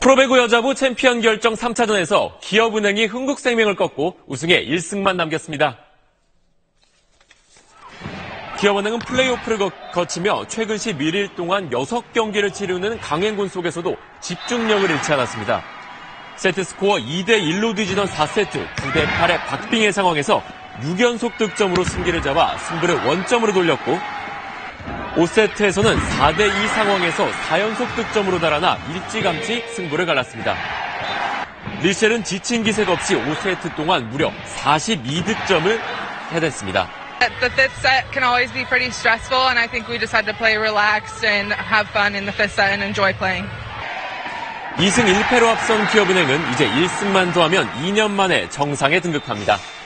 프로배구 여자부 챔피언 결정 3차전에서 기업은행이 흥국생명을 꺾고 우승에 1승만 남겼습니다. 기업은행은 플레이오프를 거치며 최근 11일 동안 6경기를 치르는 강행군 속에서도 집중력을 잃지 않았습니다. 세트스코어 2대1로 뒤지던 4세트 9대8의 박빙의 상황에서 6연속 득점으로 승기를 잡아 승부를 원점으로 돌렸고 5세트에서는 4대2 상황에서 4연속 득점으로 달아나 일찌감치 승부를 갈랐습니다. 리셸은 지친 기색 없이 5세트 동안 무려 42득점을 해냈습니다. The fifth set can always be pretty stressful, and I think we just had to play relaxed and have fun in the fifth set and enjoy playing. 2승 1패로 앞선 기업은행은 이제 1승만 더하면 2년 만에 정상에 등극합니다.